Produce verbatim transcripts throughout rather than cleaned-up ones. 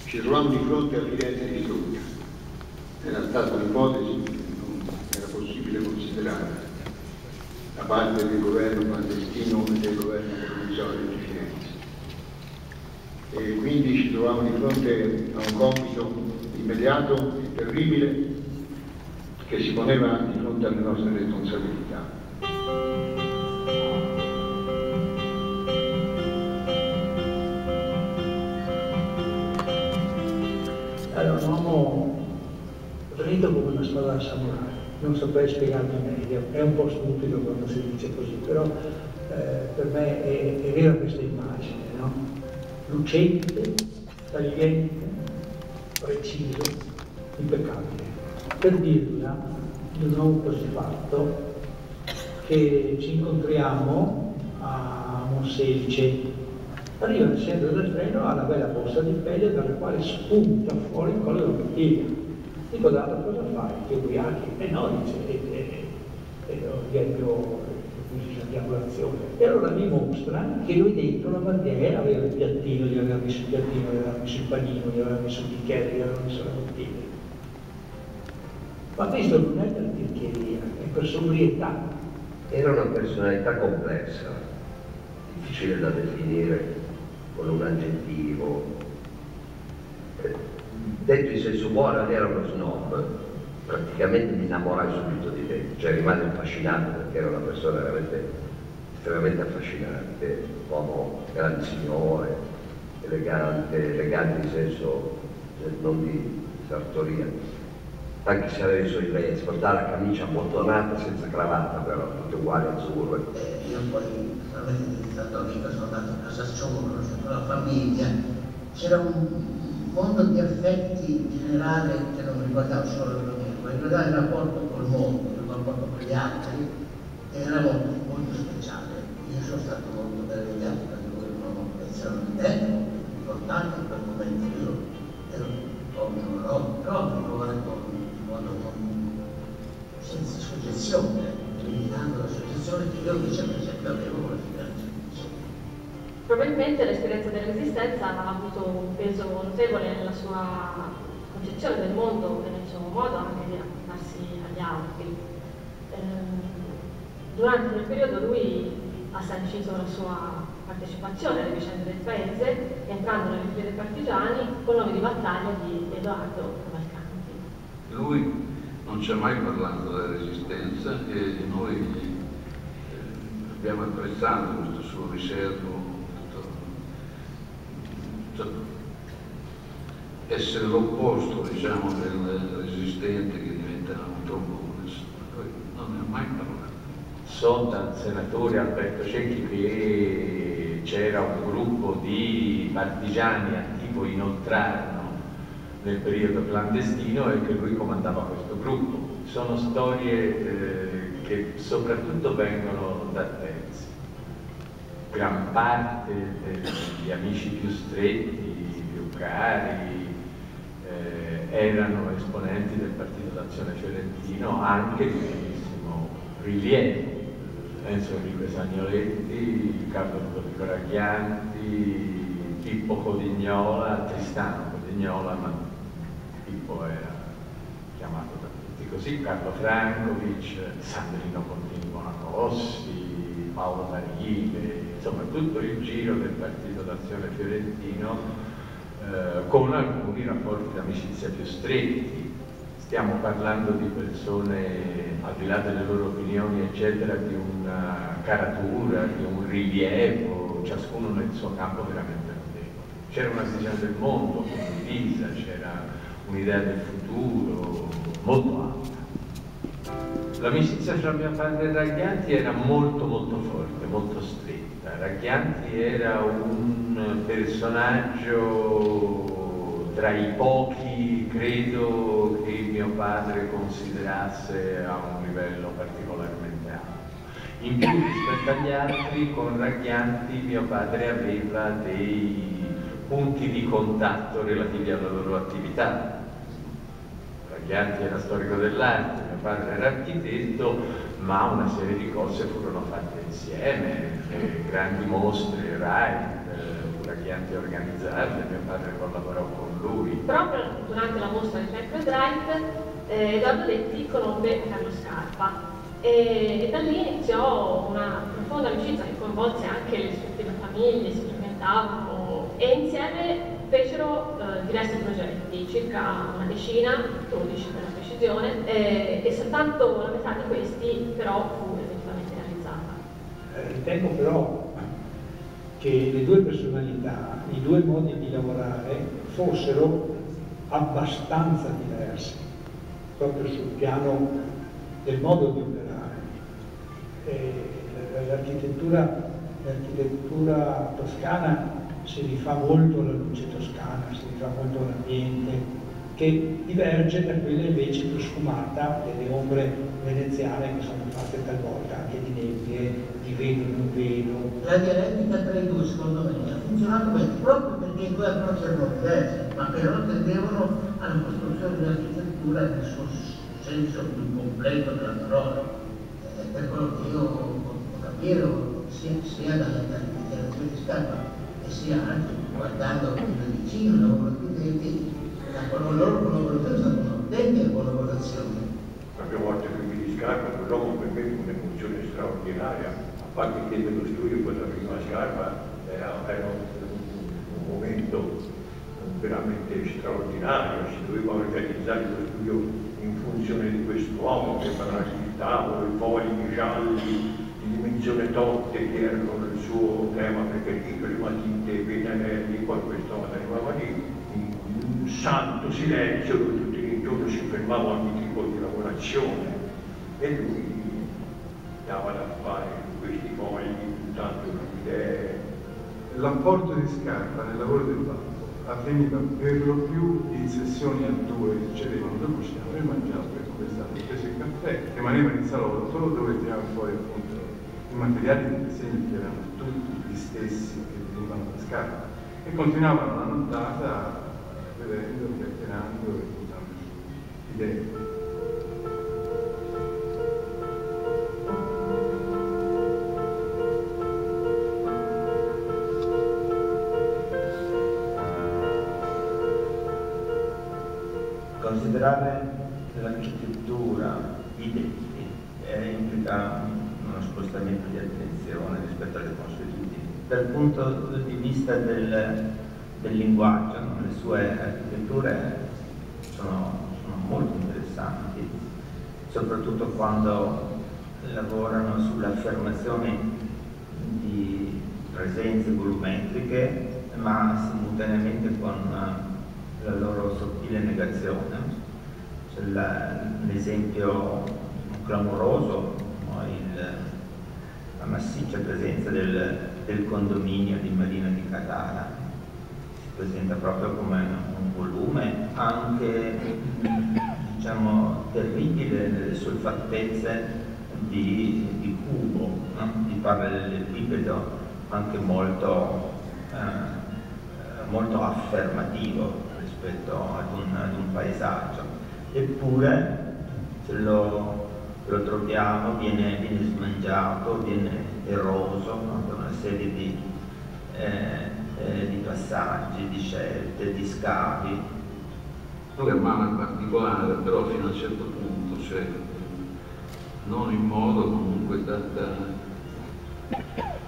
ci trovavamo di fronte all'idea di distrutta. Era stata un'ipotesi che non era possibile considerare da parte del governo clandestino e del governo provvisorio di Firenze. E quindi ci trovavamo di fronte a un compito immediato e terribile che si poneva di fronte alle nostre responsabilità. Allora, eravamo finito come una spada da samurai, non saprei spiegarmi meglio, è un po' stupido quando si dice così, però eh, per me è, è vera questa immagine, no? Lucente, tagliente, preciso, impeccabile. Per dirla, di un uomo così fatto, che ci incontriamo a Monselice. Arriva il centro del treno, ha una bella borsa di pelle dalla quale spunta fuori il collo della bottiglia. Dico, Dato, cosa fai? Ti ubriachi? E no, dice, e, e, e dietro la colazione. E allora mi mostra che lui dentro la bandiera aveva il piattino, gli aveva messo il piattino, gli aveva messo il panino, gli aveva messo il bicchiere, gli aveva messo la bottiglia. Ma questo non è per tirchieria, è per sobrietà. Era una personalità complessa, difficile da definire con un aggettivo. Detto in senso buono, era uno snob, praticamente mi innamorai subito di te, cioè rimasi affascinato perché era una persona veramente estremamente affascinante, uomo grande signore, elegante, elegante in senso non di sartoria, anche se aveva i suoi pezzi, portava la camicia abbottonata senza cravatta, però tutte uguali, azzurre. Eh, io poi sono stato amico, sono andato a casa sua, ho conosciuto la famiglia, c'era un mondo di affetti generale che non riguardava solo il mio, ma riguardava il rapporto col mondo, il rapporto con gli altri, e era molto, molto speciale. Io sono stato molto meravigliato perché lui era un uomo estremamente molto importante in quel momento. Io ero un po' giovane, però mi trovare con in modo non, senza soggezione, eliminando la soggezione che io invece per esempio avevo con la finanza. Probabilmente l'esperienza della Resistenza ha avuto un peso notevole nella sua concezione del mondo e nel suo modo anche di affrontarsi agli altri. Durante quel periodo lui ha sancito la sua partecipazione alle vicende del paese, entrando nelle file dei partigiani con nome di battaglia di Edoardo Cavalcanti. Lui non ci ha mai parlato della Resistenza e noi eh, abbiamo apprezzato questo suo riservo, essere l'opposto, diciamo, del resistente che diventa un trombone. Lui non ne ha mai parlato. So dal senatore Alberto Cecchi che c'era un gruppo di partigiani attivo in Oltrarno nel periodo clandestino e che lui comandava questo gruppo. Sono storie eh, che soprattutto vengono da terzi. Gran parte degli amici più stretti, più cari, eh, erano esponenti del Partito d'Azione Fiorentino, anche di primissimo rilievo. Enzo Enrico Sagnoletti, Carlo Ludovico Ragghianti, Pippo Codignola, Tristano Codignola, ma Pippo era chiamato da tutti così, Carlo Francovic, Sandrino Contini Bonacossi, Paolo Marile, insomma tutto il giro del Partito d'Azione Fiorentino eh, con alcuni rapporti d'amicizia più stretti. Stiamo parlando di persone, al di là delle loro opinioni, eccetera, di una caratura, di un rilievo, ciascuno nel suo campo veramente notevole. C'era una visione del mondo condivisa, c'era un'idea del futuro molto alta. L'amicizia tra mio padre e Ragghianti era molto molto forte, molto stretta. Ragghianti era un personaggio tra i pochi, credo, che mio padre considerasse a un livello particolarmente alto. In più rispetto agli altri, con Ragghianti mio padre aveva dei punti di contatto relativi alla loro attività. Ragghianti era storico dell'arte, mio padre era architetto, ma una serie di cose furono fatte insieme, le grandi mostre, Rai, Ragghianti organizzate, mio padre collaborò con lui. Proprio durante la mostra di Frank Lloyd Wright, eh, Edoardo Detti conobbe Carlo Scarpa e, e da lì iniziò una profonda amicizia che coinvolse anche le rispettive famiglie, si frequentavano e insieme fecero eh, diversi progetti, circa una decina, dodici per la precisione, eh, e soltanto la metà di questi però fu effettivamente realizzata. Eh, ritengo però che le due personalità, i due modi di lavorare fossero abbastanza diversi, proprio sul piano del modo di operare. Eh, l'architettura, l'architettura toscana si rifà molto alla luce toscana, si rifà molto all'ambiente, che diverge da quella invece più sfumata delle ombre veneziane che sono fatte talvolta anche di nebbie, di vedo non vedo. La dialettica tra i due secondo me ha funzionato bene proprio perché i due approcci erano diversi, ma però tendevano alla costruzione dell'architettura nel suo senso più completo della parola. Eh, per quello che io ho capito sia, sia dalla dichiarazione di Scarpa e sia anche guardando da vicino i loro architetti, la loro collaborazione è stata un'autentica collaborazione. Abbiamo volte qui di Scarpa, quell'uomo per me fu un'emozione straordinaria, a parte che dello studio quella prima Scarpa era, era un, un momento veramente straordinario, si doveva organizzare lo studio in funzione di quest'uomo che parlava il tavolo, i fogli gialli di dimensione totte che erano il suo tema preferito, le matite, i pennarelli, poi quest'uomo arrivava lì in un santo silenzio dove tutti intorno si fermava ogni tipo di lavorazione e lui dava da fare questi fogli, tanto idee. L'apporto di Scarpa nel lavoro del banco avveniva per lo più in sessioni a due che succedevano, dopo uscivano e mangiavano per conversare, preso il caffè, rimaneva in salotto dove tiravano fuori appunto i materiali di disegno che erano tutti gli stessi che venivano da Scarpa e continuavano la nottata vedendo, chiacchierando e buttando su idee. Considerare l'architettura identica eh, implica uno spostamento di attenzione rispetto alle consuetudini. Dal punto di vista del, del linguaggio, no? Le sue architetture sono, sono molto interessanti, soprattutto quando lavorano sull'affermazione di presenze volumetriche, ma simultaneamente con la loro sottile negazione. C'è l'esempio clamoroso, no? Il, la massiccia presenza del, del condominio di Marina di Catara, si presenta proprio come un volume anche, diciamo, terribile nelle sue fattezze di, di cubo, no? Di parallelepipedo anche molto, eh, molto affermativo rispetto ad un, ad un paesaggio, eppure se lo, lo troviamo, viene, viene smangiato, viene eroso, no? Da una serie di, eh, eh, di passaggi, di scelte, di scavi. Lui amava in particolare, però fino a un certo punto, cioè non in modo comunque da, da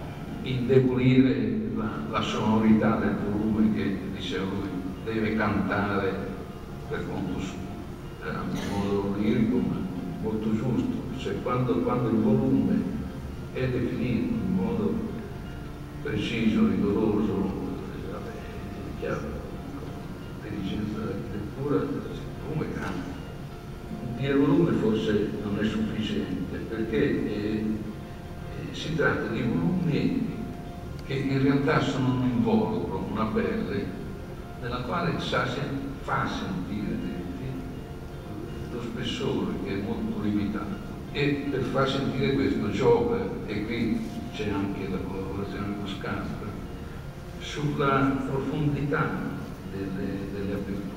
indebolire la, la sonorità del volume che diceva lui deve cantare per conto suo, era un modo lirico ma molto giusto, cioè quando, quando il volume è definito in modo preciso, rigoroso, vabbè, è chiaro, l'intelligenza dell'architettura, il volume canta. Dire volume forse non è sufficiente perché eh, eh, si tratta di volumi che in realtà sono un involucro, una pelle nella quale sa, fa sentire lo spessore che è molto limitato e per far sentire questo gioca, e qui c'è anche la collaborazione con Scarpa, sulla profondità delle, delle aperture.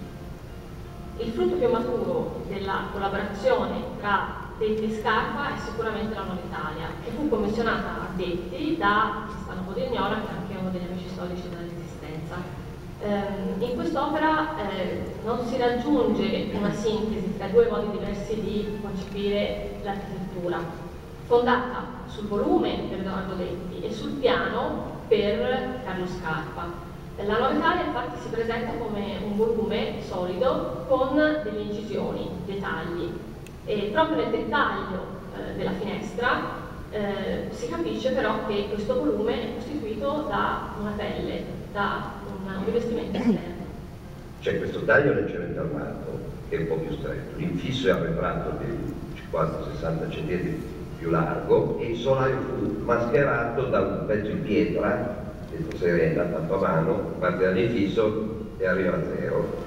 Il frutto più maturo della collaborazione tra Detti e Scarpa è sicuramente la Nuova Italia, che fu commissionata a Detti da Stefano Podignola, che è anche uno degli amici storici della Resistenza. Ehm, in quest'opera eh, non si raggiunge una sintesi tra due modi diversi di concepire l'architettura, fondata sul volume per Edoardo Detti e sul piano per Carlo Scarpa. La Nuova Italia infatti si presenta come un volume solido con delle incisioni, dei tagli, e proprio nel dettaglio eh, della finestra eh, si capisce però che questo volume è costituito da una pelle, da un, un rivestimento esterno. C'è questo taglio nel cemento armato che è un po' più stretto, l'infisso è arretrato di cinquanta sessanta centimetri più largo e il solaio fu mascherato da un pezzo in pietra, detto serena, fatto a mano, parte dall'infisso e arriva a zero.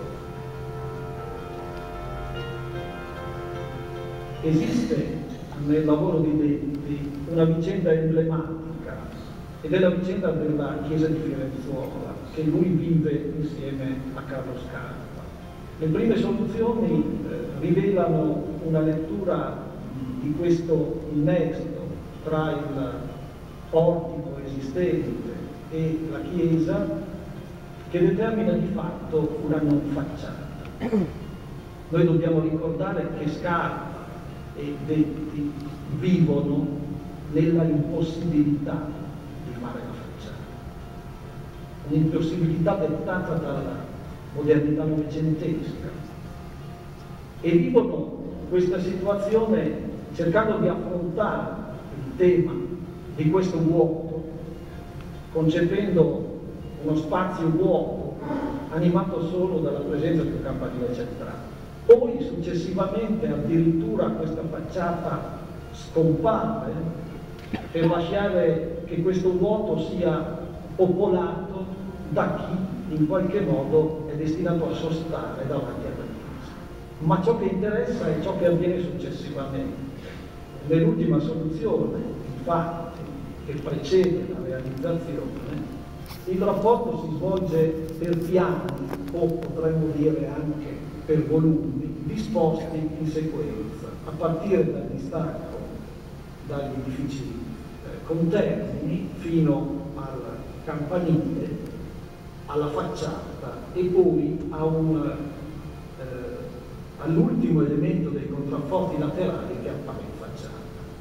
Esiste nel lavoro di Detti una vicenda emblematica ed è la vicenda della chiesa di Firenzuola che lui vive insieme a Carlo Scarpa. Le prime soluzioni eh, rivelano una lettura di questo innesto tra il portico esistente e la chiesa che determina di fatto una non facciata. Noi dobbiamo ricordare che Scarpa e Detti vivono nella impossibilità di fare la facciata, un'impossibilità dettata dalla modernità novecentesca, e vivono questa situazione cercando di affrontare il tema di questo vuoto, concependo uno spazio vuoto animato solo dalla presenza di un campanile centrale. Poi successivamente addirittura questa facciata scompare per lasciare che questo vuoto sia popolato da chi in qualche modo è destinato a sostare davanti alla chiesa. Ma ciò che interessa è ciò che avviene successivamente. Nell'ultima soluzione, infatti, che precede la realizzazione, il rapporto si svolge per piani, o potremmo dire anche per volumi, disposti in sequenza, a partire dal distacco dagli edifici eh, contermini fino al campanile, alla facciata e poi a un, eh, all'ultimo elemento dei contrafforti laterali che appare in facciata.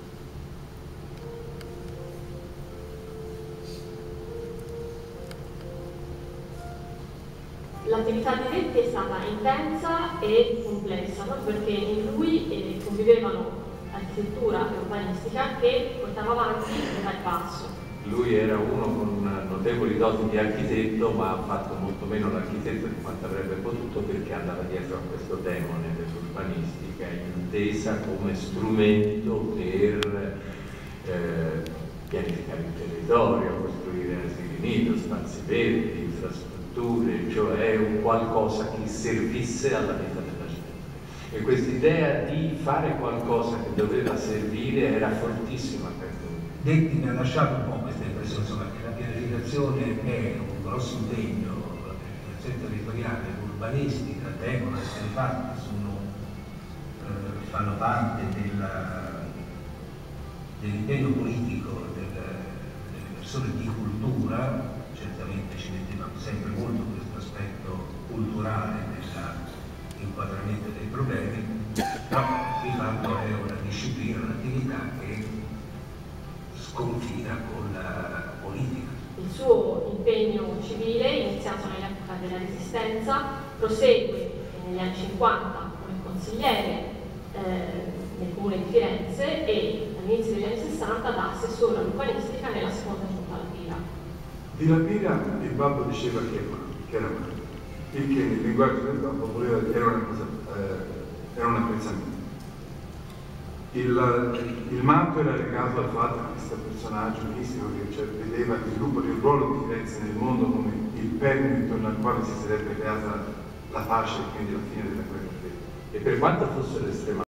L'attività di Detti è stata intensa e complessa, proprio perché in lui eh, convivevano architettura e urbanistica che portava avanti dal passo. Lui era uno con notevoli doti di architetto, ma ha fatto molto meno l'architetto di quanto avrebbe potuto, perché andava dietro a questo demone dell'urbanistica, intesa come strumento per eh, pianificare il territorio, costruire asili nido, spazi verdi, infrastrutture, cioè un qualcosa che servisse alla vita della gente. E quest'idea di fare qualcosa che doveva servire era fortissima per lui. Detti mi ha lasciato un po' questa impressione, insomma, che la pianificazione è un grosso impegno, la pianificazione territoriale, l'urbanistica, devono essere fatte, sono, eh, fanno parte dell'impegno politico del, delle persone di cultura. Certamente ci mettevamo sempre molto questo aspetto culturale nell'inquadramento dei problemi, però di fatto è una disciplina, un'attività che sconfina con la politica. Il suo impegno civile, iniziato nell'epoca della Resistenza, prosegue negli anni cinquanta come consigliere eh, nel comune di Firenze e all'inizio degli anni sessanta da assessore all'urbanistica nella seconda giunta alla Pira. Di La Pira il babbo diceva che, che era male, il che nel linguaggio del babbo voleva, era una cosa, eh, era un apprezzamento. Il, il matto era legato al fatto che questo personaggio mistico che cioè, vedeva il sviluppo di un ruolo di Firenze nel mondo come il perno intorno al quale si sarebbe creata la pace e quindi la fine della guerra fredda. E per quanto fossero estremamente